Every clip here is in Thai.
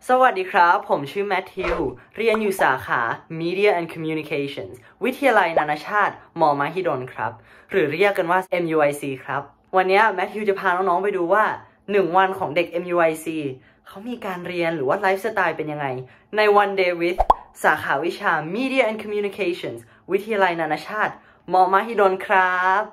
สวัสดีครับผมชื่อแมทธิวเรียนอยู่สาขา Media and Communications วิทยาลัยนานาชาติมมหิดลครับหรือเรียกกันว่า MUIC ครับวันนี้แมทธิวจะพาน้องๆไปดูว่า1วันของเด็ก MUIC เขามีการเรียนหรือว่าไลฟ์สไตล์เป็นยังไงใน One Day with สาขาวิชา Media and Communications วิทยาลัยนานาชาติมมหิดลครับ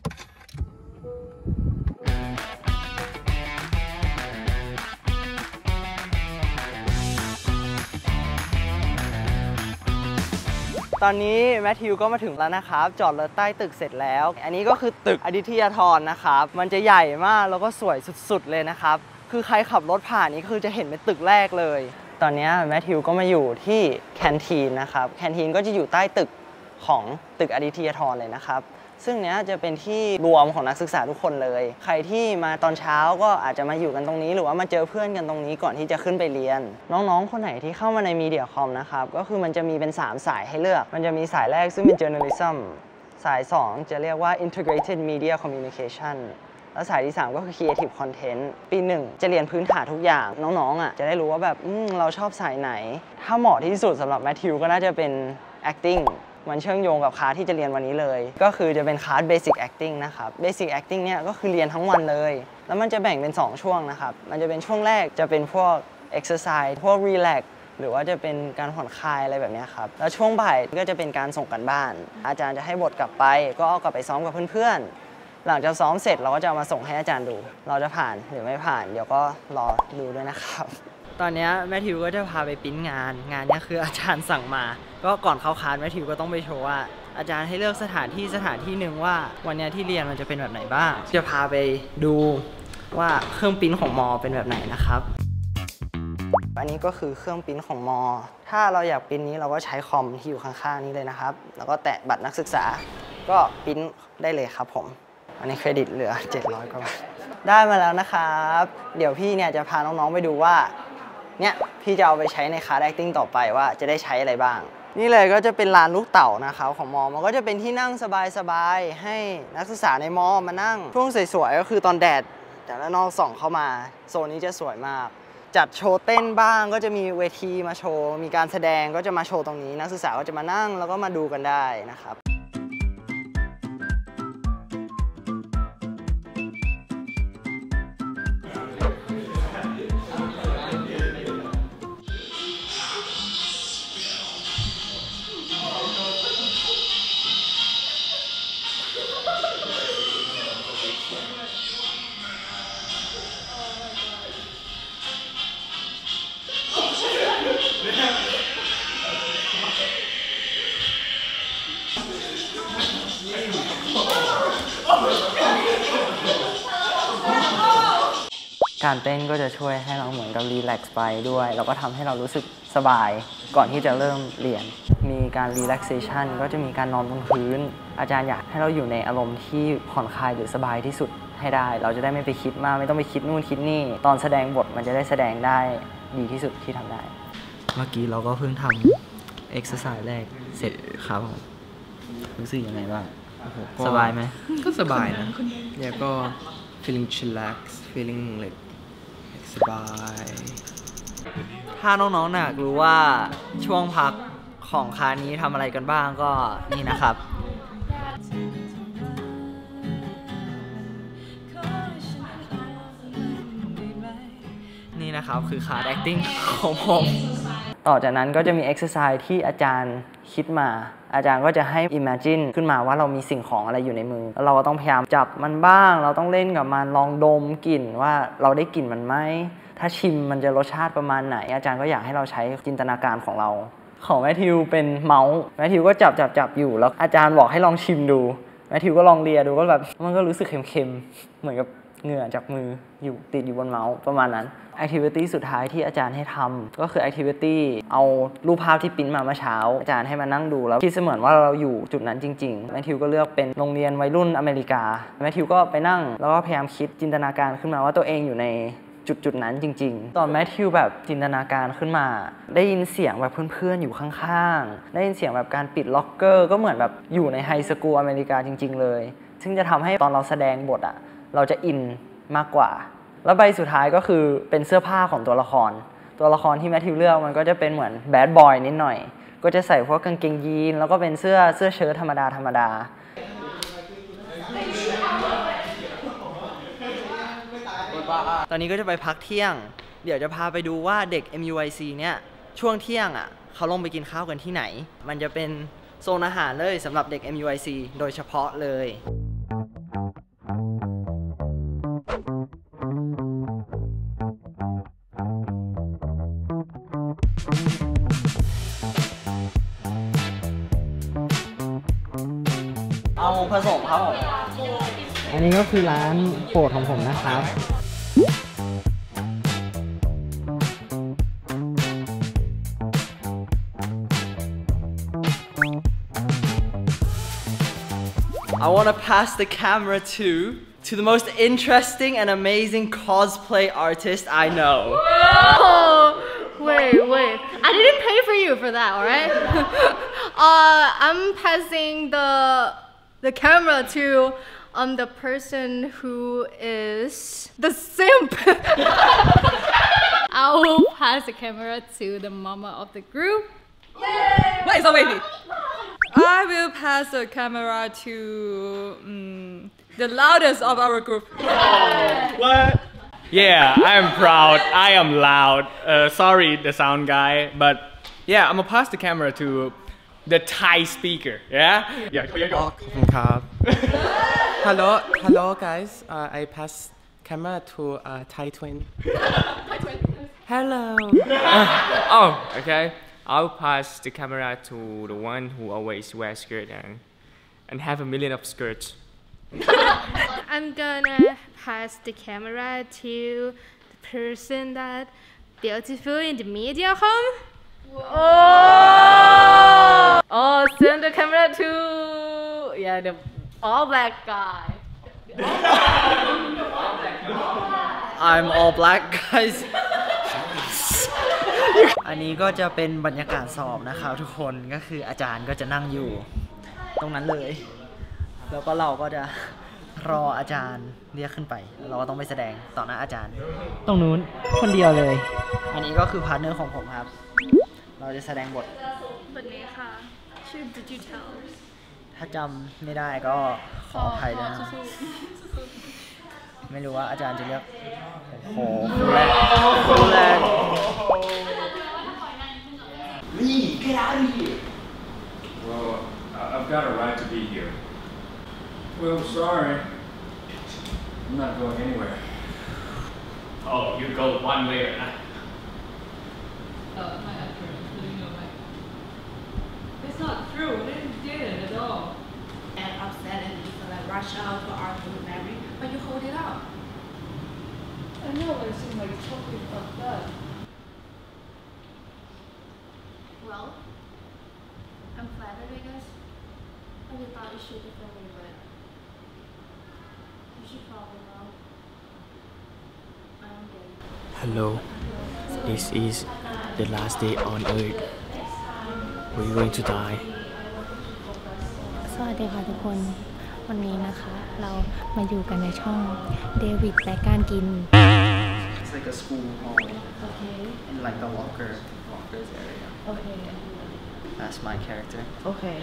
ตอนนี้แมทธิวก็มาถึงแล้วนะครับจอดรถใต้ตึกเสร็จแล้วอันนี้ก็คือตึกอดิธยาธรนะครับมันจะใหญ่มากแล้วก็สวยสุดๆเลยนะครับคือใครขับรถผ่านนี้คือจะเห็นเป็นตึกแรกเลยตอนนี้แมทธิวก็มาอยู่ที่แคนทีนนะครับแคนทีนก็จะอยู่ใต้ตึกของตึกอดิธยาธรเลยนะครับซึ่งเนี้ยจะเป็นที่รวมของนักศึกษาทุกคนเลยใครที่มาตอนเช้าก็อาจจะมาอยู่กันตรงนี้หรือว่ามาเจอเพื่อนกันตรงนี้ก่อนที่จะขึ้นไปเรียนน้องๆคนไหนที่เข้ามาในมีเดียคอมนะครับก็คือมันจะมีเป็น3สายให้เลือกมันจะมีสายแรกซึ่งเป็น journalism สาย2จะเรียกว่า integrated media communication แล้วสายที่3ก็คือ creative content ปี1จะเรียนพื้นฐานทุกอย่างน้องๆจะได้รู้ว่าแบบเราชอบสายไหนถ้าเหมาะที่สุดสำหรับแมทธิวก็น่าจะเป็น actingมันเชื่อมโยงกับคลาสที่จะเรียนวันนี้เลยก็คือจะเป็นคลาส Basic Acting นะครับ Basic Acting เนี่ยก็คือเรียนทั้งวันเลยแล้วมันจะแบ่งเป็น2ช่วงนะครับมันจะเป็นช่วงแรกจะเป็นพวก Exercise พวก Relax หรือว่าจะเป็นการผ่อนคลายอะไรแบบนี้ครับแล้วช่วงบ่ายก็จะเป็นการส่งกันบ้านอาจารย์จะให้บทกลับไปก็เอากลับไปซ้อมกับเพื่อนๆหลังจากซ้อมเสร็จเราก็จะเอามาส่งให้อาจารย์ดูเราจะผ่านหรือไม่ผ่านเดี๋ยวก็รอดูด้วยนะครับตอนนี้แมทธิวก็จะพาไปปริ้นงานนี้คืออาจารย์สั่งมาก็ก่อนเข้าคลาสแมทธิวก็ต้องไปโชว์ว่าอาจารย์ให้เลือกสถานที่หนึ่งว่าวันนี้ที่เรียนมันจะเป็นแบบไหนบ้างจะพาไปดูว่าเครื่องปริ้นของมอเป็นแบบไหนนะครับอันนี้ก็คือเครื่องปริ้นของมอถ้าเราอยากปริ้นนี้เราก็ใช้คอมที่อยู่ข้างๆนี้เลยนะครับแล้วก็แตะบัตรนักศึกษาก็ปริ้นได้เลยครับผมอันนี้เครดิตเหลือ700กว่าบาทได้มาแล้วนะครับเดี๋ยวพี่เนี่ยจะพาน้องๆไปดูว่าเนี่ยพี่จะเอาไปใช้ในคลาส acting ต่อไปว่าจะได้ใช้อะไรบ้างนี่เลยก็จะเป็นลานลูกเต่านะครับของมอมันก็จะเป็นที่นั่งสบายๆให้นักศึกษาในมอมานั่งช่วงสวยๆก็คือตอนแดดจากด้านนอกส่องเข้ามาโซนนี้จะสวยมากจัดโชว์เต้นบ้างก็จะมีเวทีมาโชว์มีการแสดงก็จะมาโชว์ตรงนี้นักศึกษาก็จะมานั่งแล้วก็มาดูกันได้นะครับการเต้นก็จะช่วยให้เราเหมือนกับรีแลกซ์ไปด้วยแล้วก็ทำให้เรารู้สึกสบายก่อนที่จะเริ่มเรียนมีการรีแลกเซชันก็จะมีการนอนบนพื้นอาจารย์อยากให้เราอยู่ในอารมณ์ที่ผ่อนคลายหรือสบายที่สุดให้ได้เราจะได้ไม่ไปคิดมากไม่ต้องไปคิดนู่นคิดนี่ตอนแสดงบทมันจะได้แสดงได้ดีที่สุดที่ทำได้เมื่อกี้เราก็เพิ่งทำเอ็กซ์ไซส์แรกเสร็จครับรู้สึกยังไงบ้างสบายไหมก็สบายนะแล้วก็ feeling chillax feeling like สบายถ้าน้องๆอยากรู้ว่าช่วงพักของคลาสนี้ทำอะไรกันบ้างก็นี่นะครับนี่นะครับคือคลาส acting ของผมต่อจากนั้นก็จะมี exercise ที่อาจารย์คิดมาอาจารย์ก็จะให้ imagine ขึ้นมาว่าเรามีสิ่งของอะไรอยู่ในมือแล้วเราก็ต้องพยายามจับมันบ้างเราต้องเล่นกับมันลองดมกลิ่นว่าเราได้กลิ่นมันไหมถ้าชิมมันจะรสชาติประมาณไหนอาจารย์ก็อยากให้เราใช้จินตนาการของเราของแมทธิวเป็นเมาส์แมทธิวก็จับอยู่แล้วอาจารย์บอกให้ลองชิมดูแมทธิวก็ลองเลียดูก็แบบมันก็รู้สึกเค็มๆเหมือนกับเหงื่อจากมืออยู่ติดอยู่บนเมาส์ประมาณนั้น activity สุดท้ายที่อาจารย์ให้ทำก็คือ activity เอารูปภาพที่ปริ้นมาเมื่อเช้าอาจารย์ให้มานั่งดูแล้วคิดเสมือนว่าเราอยู่จุดนั้นจริงๆแมทธิวก็เลือกเป็นโรงเรียนวัยรุ่นอเมริกาแมทธิวก็ไปนั่งแล้วก็พยายามคิดจินตนาการขึ้นมาว่าตัวเองอยู่ในจุดนั้นจริงๆตอนแมทธิวแบบจินตนาการขึ้นมาได้ยินเสียงแบบเพื่อนๆอยู่ข้างๆได้ยินเสียงแบบการปิดล็อกเกอร์ก็เหมือนแบบอยู่ในไฮสคูลอเมริกาจริงๆเลยซึ่งจะทำให้ตอนเราแสดงบทเราจะอินมากกว่าแล้วใบสุดท้ายก็คือเป็นเสื้อผ้าของตัวละครตัวละครที่แมทธิวเลือกมันก็จะเป็นเหมือนแบดบอยนิดหน่อยก็จะใส่พวกกางเกงยีนแล้วก็เป็นเสื้อเชิ้ตธรรมดาตอนนี้ก็จะไปพักเที่ยงเดี๋ยวจะพาไปดูว่าเด็ก MUIC เนี่ยช่วงเที่ยงอ่ะเขาลงไปกินข้าวกันที่ไหนมันจะเป็นโซนอาหารเลยสำหรับเด็ก MUIC โดยเฉพาะเลยเอาผสมครับผมอันนี้ก็คือร้านโปรดของผมนะครับI want to pass the camera to the most interesting and amazing cosplay artist I know. Oh, wait. I didn't pay for you for that, alright? I'm passing the camera to the person who is the simp. I will pass the camera to the mama of the group. Wait, so wait. I will pass the camera to the loudest of our group. What? Yeah, I am proud. I am loud. Sorry, the sound guy, but yeah, I'm gonna pass the camera to the Thai speaker. Yeah. Yeah. Hello guys. I pass camera to Thai twin. Hello. Oh, okay. I'll pass the camera to the one who always wears skirt and have a million of skirts. I'm gonna pass the camera to the person that beautiful in the media home. Oh, send the camera to the all black guy. I'm all black guys อันนี้ก็จะเป็นบรรยากาศสอบนะครับทุกคนก็คืออาจารย์ก็จะนั่งอยู่ตรงนั้นเลยแล้วก็เราก็จะรออาจารย์เรียกขึ้นไปเราก็ต้องไปแสดงต่อหน้าอาจารย์ตรงนู้นคนเดียวเลยอันนี้ก็คือพาร์ทเนอร์ของผมครับเราจะแสดงบทวันนี้ค่ะชื่อ Did you tell ถ้าจำไม่ได้ก็ขออภัยด้วยนะไม่รู้ว่าอาจารย์จะเรียกโอ้โหแรง Lee, get out of here! Well, I've got a right to be here. Well, sorry. I'm not going anywhere. Oh, you go one way or not. It's not true. They didn't at all. And upset and you feel like rush out to argue with Mary, but you hold it out. I know it seemed like totally fucked up. Well, I'm flattered, I guess. I just thought you should differently, but you should probably know. I'm gay. Hello. This is the last day on Earth. We're going to die. สวัสดีค่ะทุกคน วันนี้นะคะเรามาอยู่กันในช่องเดวิดและการกิน It's like a school hall in like the lockers area. Okay. That's my character. Okay.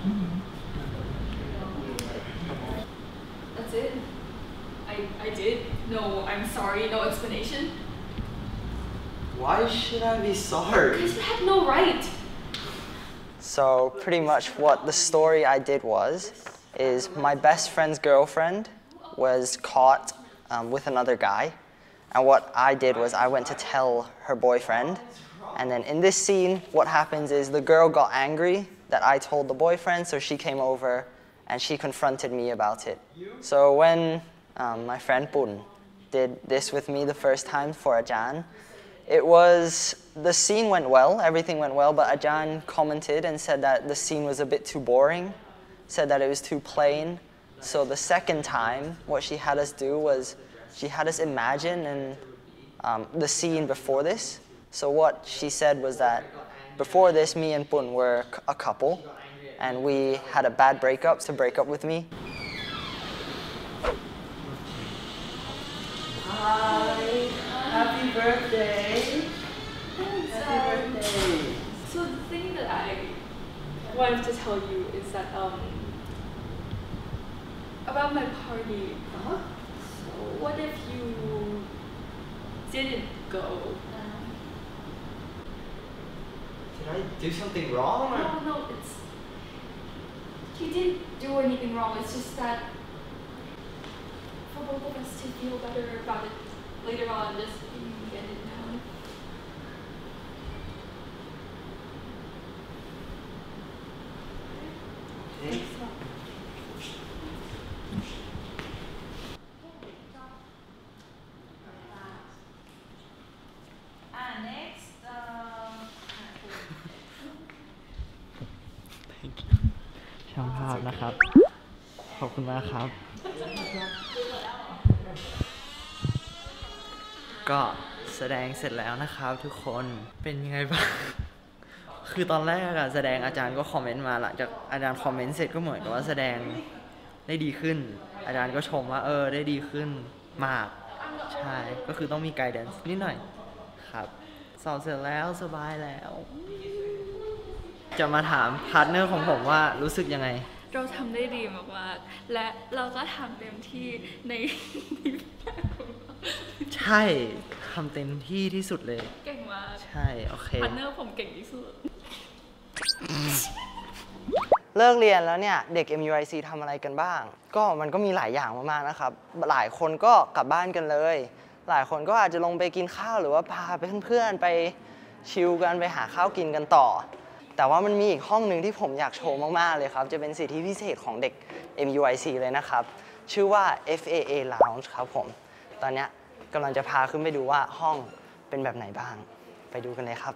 That's it? I did? No, I'm sorry, no explanation? Why should I be sorry? Because you had no right. So pretty much what the story I did is my best friend's girlfriend was caught with another guy. And what I did was I went to tell her boyfriend. And then in this scene, what happens is the girl got angry that I told the boyfriend, so she came over and she confronted me about it. So when my friend Pun did this with me the first time for Ajahn, the scene went well, everything went well, but Ajahn commented and said that the scene was a bit too boring, said that it was too plain. So the second time, what she had us do was she had us imagine the scene before this. So what she said was that before this, me and Pun were a couple, and we had a bad breakup to break up with me. Hi, happy birthday. wanted to tell you is that about my party. So what if you didn't go? Did I do something wrong? No, it's you didn't do anything wrong. It's just that for both of us to feel better about it later on, just get it done. Next. ช่างภาพนะครับ ขอบคุณมากครับ ก็แสดงเสร็จแล้วนะครับทุกคนเป็นยังไงบ้าง คือตอนแรกอะแสดงอาจารย์ก็คอมเมนต์มาหลังจากอาจารย์คอมเมนต์เสร็จก็เหมือนกับว่าแสดงได้ดีขึ้น อาจารย์ก็ชมว่าได้ดีขึ้นมากใช่ก็คือต้องมีไกด์แดนซ์นิดหน่อยครับสอบเสร็จแล้วสบายแล้ว จะมาถามพาร์ทเนอร์ของผมว่ารู้สึกยังไงเราทำได้ดีมากๆและเราก็ทำเต็มที่ในใช่ทำเต็มที่ที่สุดเลยเก่งมากใช่โอเคพาร์ทเนอร์ผมเก่งที่สุดเลิกเรียนแล้วเนี่ยเด็ก MUIC ทำอะไรกันบ้าง ก็มันก็มีหลายอย่างมากๆนะครับหลายคนก็กลับบ้านกันเลย หลายคนก็อาจจะลงไปกินข้าวหรือว่าพาไปเพื่อนๆไปชิลกันไปหาข้าวกินกันต่อ แต่ว่ามันมีอีกห้องหนึ่งที่ผมอยากโชว์มากๆเลยครับจะเป็นสิทธิพิเศษของเด็ก MUIC เลยนะครับชื่อว่า FAA Lounge ครับผมตอนนี้กำลังจะพาขึ้นไปดูว่าห้องเป็นแบบไหนบ้างไปดูกันเลยครับ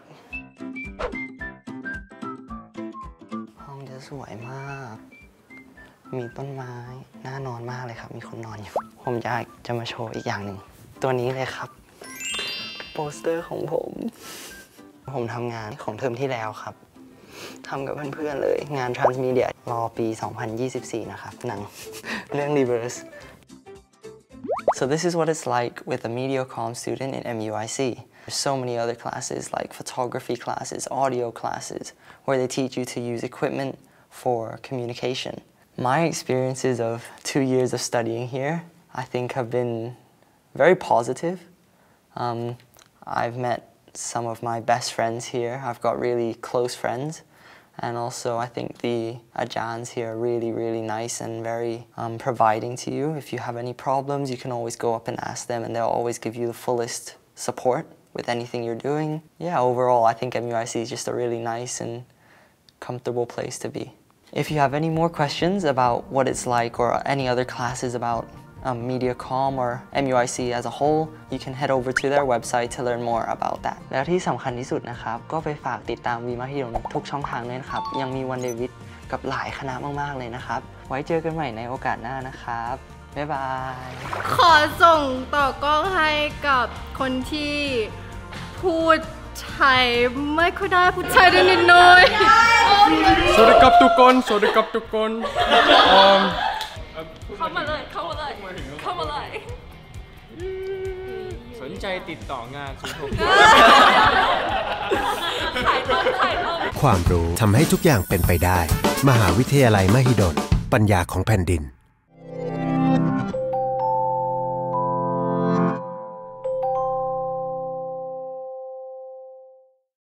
ห้องจะสวยมากมีต้นไม้น่านอนมากเลยครับมีคนนอนอยู่ผมอยากจะมาโชว์อีกอย่างหนึ่งตัวนี้เลยครับโปสเตอร์ของผมทำงานของเทอมที่แล้วครับทำกับเพื่อนๆเลยงาน Transmedia รอปี 2024 นะครับหนังเรื่อง Reverse So this is what it's like with a MediaCom student in MUIC. There's so many other classes like photography classes, audio classes, where they teach you to use equipment for communication. My experiences of 2 years of studying here, I think have been very positive. I've met some of my best friends here. I've got really close friends. And also, I think the ajans here are really, really nice and very providing to you. If you have any problems, you can always go up and ask them, and they'll always give you the fullest support with anything you're doing. Yeah, overall, I think MUIC is just a really nice and comfortable place to be. If you have any more questions about what it's like or any other classes about MediaCom or MUIC as a whole, you can head over to their website to learn more about that. แล้วที่สำคัญที่สุดนะครับก็ไปฝากติดตามวีมหิดลทุกช่องทางด้วยนะครับยังมีวันเดวิดกับหลายคณะมากๆเลยนะครับไว้เจอกันใหม่ในโอกาสหน้านะครับบ๊ายบายขอส่งต่อกล้องให้กับคนที่พูดไทยไม่ค่อยได้พูดไทยได้นิดหน่อยสวัสดีครับทุกคนสวัสดีครับทุกคนเข้ามาเลยเข้ามาเลยเข้ามาเลยสนใจติดต่องาน06 ความรู้ทำให้ทุกอย่างเป็นไปได้มหาวิทยาลัยมหิดลปัญญาของแผ่นดิน